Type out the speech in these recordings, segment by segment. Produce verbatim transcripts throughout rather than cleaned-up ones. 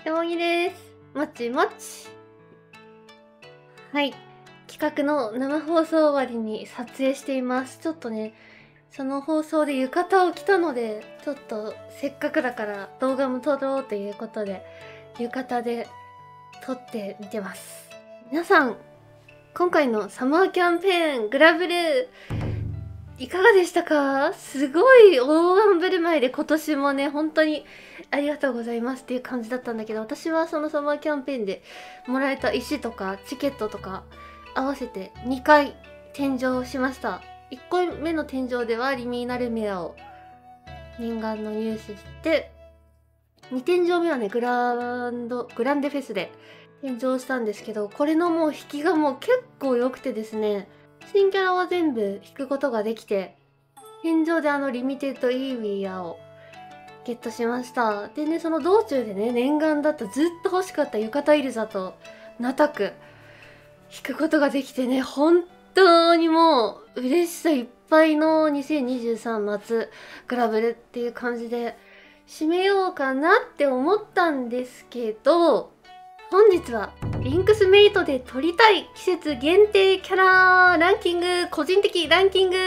よぎです。もちもち。はい。企画の生放送終わりに撮影しています。ちょっとね、その放送で浴衣を着たので、ちょっとせっかくだから動画も撮ろうということで、浴衣で撮ってみてます。皆さん、今回のサマーキャンペーングラブル、いかがでしたか？すごい大盤振る舞いで今年もね、本当にありがとうございますっていう感じだったんだけど、私はそのサマーキャンペーンでもらえた石とかチケットとか合わせてにかい展示しました。いっこめの展示ではリミーナルメアを念願の入手して、に展示目はね、グランド、グランデフェスで展示したんですけど、これのもう引きがもう結構良くてですね、新キャラは全部引くことができて、返上であのリミテッドイーウィアをゲットしました。でね、その道中でね、念願だったずっと欲しかった浴衣イルザとナタク引くことができてね、本当にもう嬉しさいっぱいのにせんにじゅうさん夏グラブルっていう感じで締めようかなって思ったんですけど、本日はリンクスメイトで撮りたい季節限定キャラランキング、個人的ランキング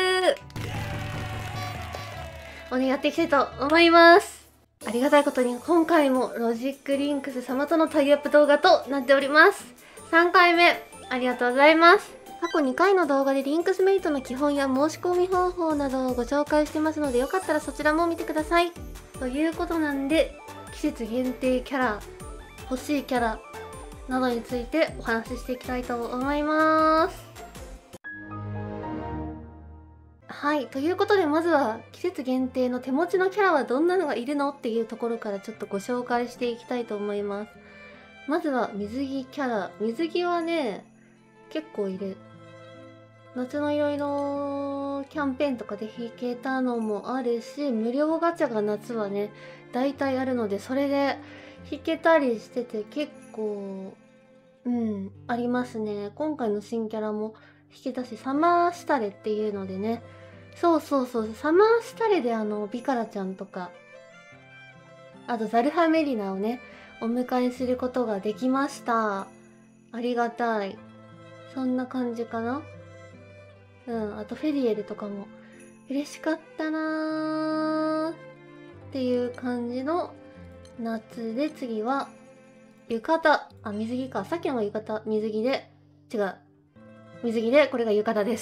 をねやっていきたいと思います。ありがたいことに今回もロジックリンクス様とのタイアップ動画となっております。さんかいめありがとうございます。過去にかいの動画でリンクスメイトの基本や申し込み方法などをご紹介してますので、よかったらそちらも見てください。ということなんで、季節限定キャラ、欲しいキャラなどについてお話ししていきたいと思います。はい、ということでまずは季節限定の手持ちのキャラはどんなのがいるのっていうところからちょっとご紹介していきたいと思います。まずは水着キャラ。水着はね、結構いる。夏のいろいろキャンペーンとかで引けたのもあるし、無料ガチャが夏はね、大体あるので、それで引けたりしてて結構、うん、ありますね。今回の新キャラも引けたし、サマーシタレっていうのでね、そうそうそう、サマーシタレであの、ビカラちゃんとか、あとザルハメリナをね、お迎えすることができました。ありがたい。そんな感じかな。うん、あとフェリエルとかも嬉しかったなーっていう感じの夏で、次は浴衣、あ、水着か。さっきのが浴衣、水着で、違う。水着で、これが浴衣です。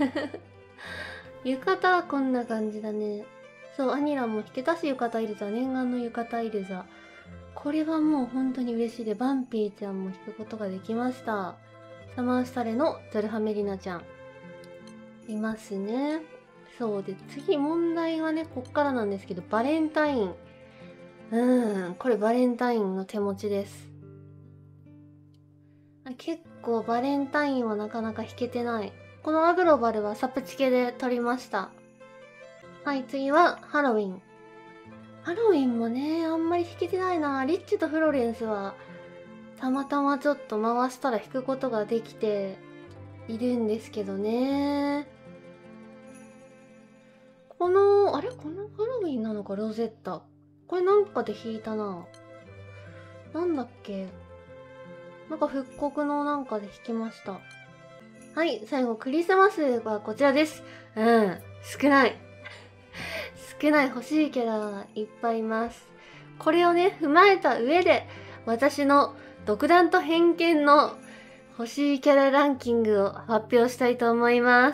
浴衣はこんな感じだね。そう、アニラも引けたし、浴衣イルザ、念願の浴衣イルザ。これはもう本当に嬉しいで、バンピーちゃんも引くことができました。サマースタレのザルハメリナちゃん。いますね。そうで、次問題はね、こっからなんですけど、バレンタイン。うん、これバレンタインの手持ちです。結構バレンタインはなかなか引けてない。このアグロバルはサプチケで取りました。はい、次はハロウィン。ハロウィンもね、あんまり引けてないな。リッチとフロレンスは、たまたまちょっと回したら引くことができているんですけどね。この、あれこのハロウィンなのか、ロゼッタ。これなんかで引いたな。なんだっけ。なんか復刻のなんかで引きました。はい、最後、クリスマスはこちらです。うん、少ない。少ない欲しいキャラがいっぱいいます。これをね、踏まえた上で、私の独断と偏見の欲しいキャラランキングを発表したいと思います。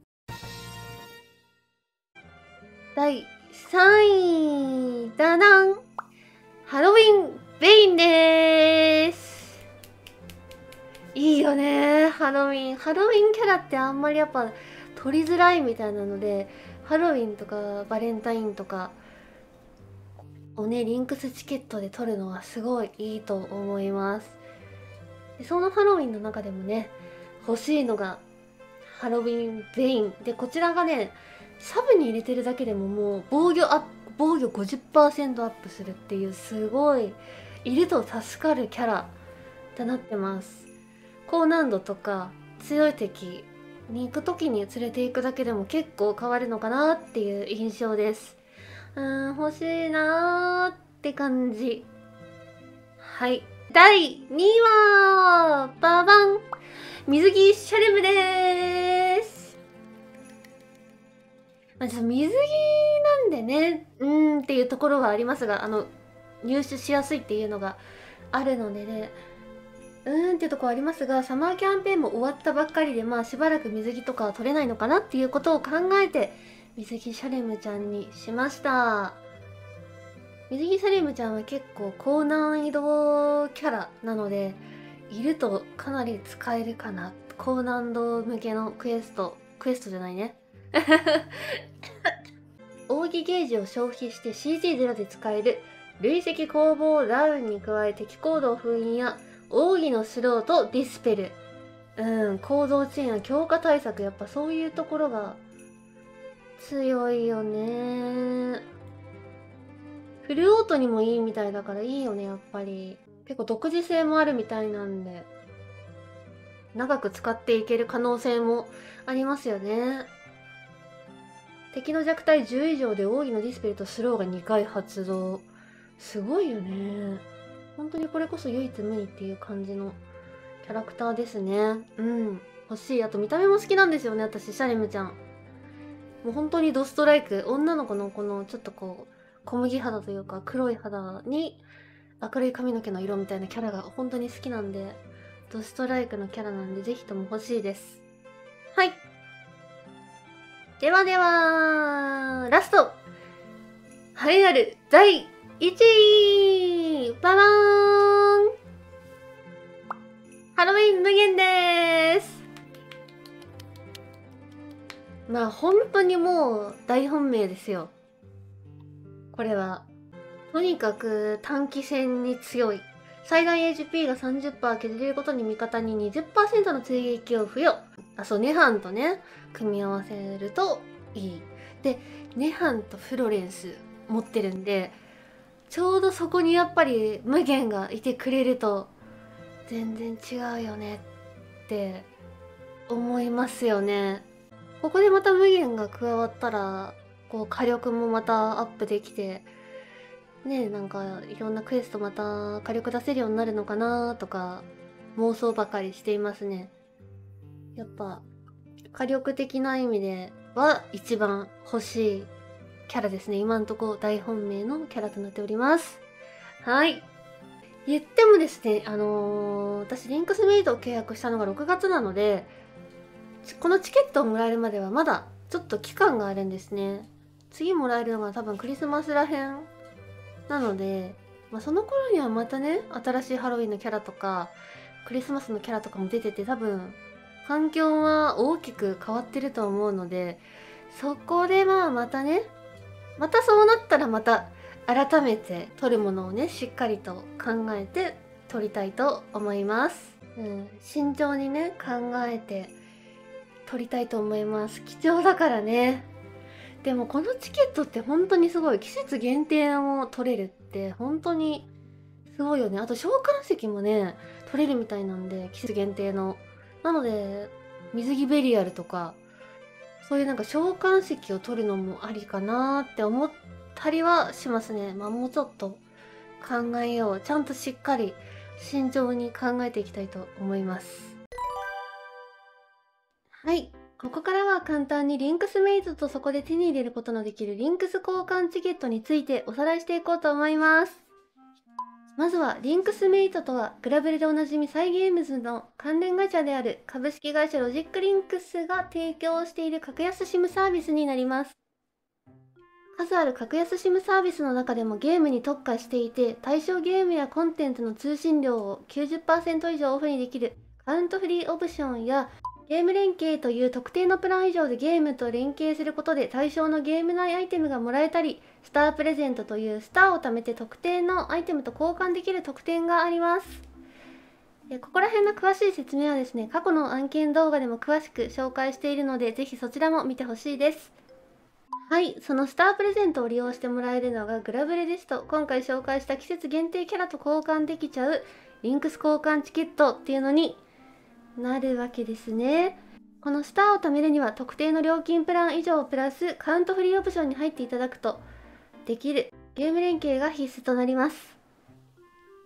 だいさんい、ダダン、ハロウィン・ベインでーす。いいよね、ハロウィン。ハロウィンキャラってあんまりやっぱ取りづらいみたいなので、ハロウィンとかバレンタインとかをね、リンクスチケットで取るのはすごいいいと思います。でそのハロウィンの中でもね、欲しいのがハロウィン・ベインで、こちらがね、サブに入れてるだけでももう防御アップ、防御 ごじゅっパーセント アップするっていうすごいいると助かるキャラとなってます。高難度とか強い敵に行く時に連れて行くだけでも結構変わるのかなっていう印象です。うーん、欲しいなーって感じ。 はい。だいにいは、ババン水着シャレムでーす。まあ、ちょっと水着なんでね、うーんっていうところはありますが、あの、入手しやすいっていうのがあるのでね、うーんっていうところありますが、サマーキャンペーンも終わったばっかりで、まあしばらく水着とかは取れないのかなっていうことを考えて、水着シャレムちゃんにしました。水着シャレムちゃんは結構高難易度キャラなので、いるとかなり使えるかな。高難度向けのクエスト、クエストじゃないね。奥義ゲージを消費して シージーゼロ で使える累積攻防ダウンに加え敵行動封印や奥義のスローとディスペル。うん、行動遅延や強化対策、やっぱそういうところが強いよね。フルオートにもいいみたいだからいいよね、やっぱり。結構独自性もあるみたいなんで、長く使っていける可能性もありますよね。敵の弱体じゅう以上で奥義のディスペルとスローがにかい発動。すごいよね。本当にこれこそ唯一無二っていう感じのキャラクターですね。うん。欲しい。あと見た目も好きなんですよね、私、シャレムちゃん。もう本当にドストライク。女の子のこのちょっとこう、小麦肌というか黒い肌に明るい髪の毛の色みたいなキャラが本当に好きなんで、ドストライクのキャラなんでぜひとも欲しいです。はい。ではでは、ラスト栄えあるだいいちいババーンハロウィン無限です。まあ本当にもう大本命ですよ。これは。とにかく短期戦に強い。最大 エイチピー が さんじゅっパーセント 削れることに味方に にじゅっパーセント の追撃を付与。あ、そう、ネハンとね、組み合わせるといい。で、ネハンとフロレンス持ってるんで、ちょうどそこにやっぱり無限がいてくれると、全然違うよねって思いますよね。ここでまた無限が加わったら、こう火力もまたアップできて、ねえ、なんかいろんなクエストまた火力出せるようになるのかなとか妄想ばかりしていますね。やっぱ火力的な意味では一番欲しいキャラですね。今んとこ大本命のキャラとなっております。はい。言ってもですね、あのー、私リンクスメイトを契約したのがろくがつなので、このチケットをもらえるまではまだちょっと期間があるんですね。次もらえるのが多分クリスマスらへんなので、まあ、その頃にはまたね、新しいハロウィンのキャラとか、クリスマスのキャラとかも出てて、多分、環境は大きく変わってると思うので、そこでまあまたね、またそうなったらまた改めて撮るものをね、しっかりと考えて撮りたいと思います。うん、慎重にね、考えて撮りたいと思います。貴重だからね。でもこのチケットって本当にすごい。季節限定を取れるって本当にすごいよね。あと召喚石もね、取れるみたいなんで、季節限定の。なので、水着ベリアルとか、そういうなんか召喚石を取るのもありかなーって思ったりはしますね。まあもうちょっと考えよう。ちゃんとしっかり慎重に考えていきたいと思います。はい。ここからは簡単にリンクスメイトとそこで手に入れることのできるリンクス交換チケットについておさらいしていこうと思います。まずはリンクスメイトとはグラブレでおなじみサイゲームズの関連会社である株式会社ロジックリンクスが提供している格安 シム サービスになります。数ある格安 シム サービスの中でもゲームに特化していて、対象ゲームやコンテンツの通信料を きゅうじゅっパーセント 以上オフにできるカウントフリーオプションやゲーム連携という特定のプラン以上でゲームと連携することで対象のゲーム内アイテムがもらえたり、スタープレゼントというスターを貯めて特定のアイテムと交換できる特典があります。ここら辺の詳しい説明はですね、過去の案件動画でも詳しく紹介しているので、ぜひそちらも見てほしいです。はい、そのスタープレゼントを利用してもらえるのがグラブレですと、今回紹介した季節限定キャラと交換できちゃうリンクス交換チケットっていうのになるわけですね。このスターを貯めるには特定の料金プラン以上プラスカウントフリーオプションに入っていただくとできるゲーム連携が必須となります。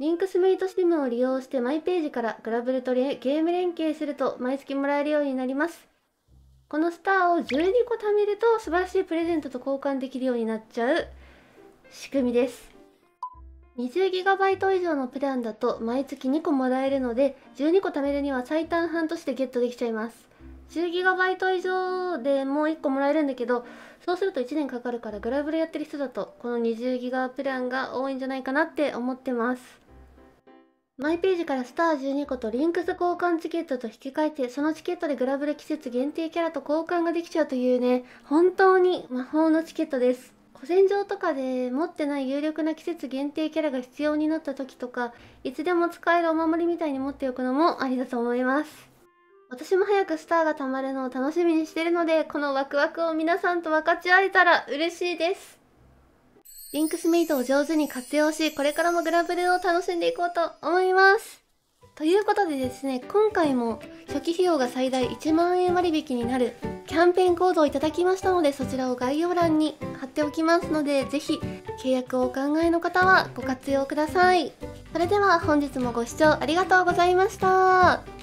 リンクスメイト SIM を利用してマイページからグラブルとゲーム連携すると毎月もらえるようになります。このスターをじゅうにこ貯めると素晴らしいプレゼントと交換できるようになっちゃう仕組みです。にじゅうギガバイト 以上のプランだと毎月にこもらえるので、じゅうにこ貯めるには最短半年でゲットできちゃいます。じゅうギガバイト 以上でもういっこもらえるんだけど、そうするといちねんかかるから、グラブルやってる人だとこのにじゅうギガプランが多いんじゃないかなって思ってます。マイページからスターじゅうにことリンクス交換チケットと引き換えて、そのチケットでグラブル季節限定キャラと交換ができちゃうというね、本当に魔法のチケットです。古戦場とかで持ってない有力な季節限定キャラが必要になった時とか、いつでも使えるお守りみたいに持っておくのもありだと思います。私も早くスターが貯まるのを楽しみにしてるので、このワクワクを皆さんと分かち合えたら嬉しいです。リンクスメイトを上手に活用し、これからもグラブルを楽しんでいこうと思います。ということでですね、今回も初期費用が最大いちまんえん割引になるキャンペーンコードをいただきましたので、そちらを概要欄に貼っておきますので、ぜひ契約をお考えの方はご活用ください。それでは本日もご視聴ありがとうございました。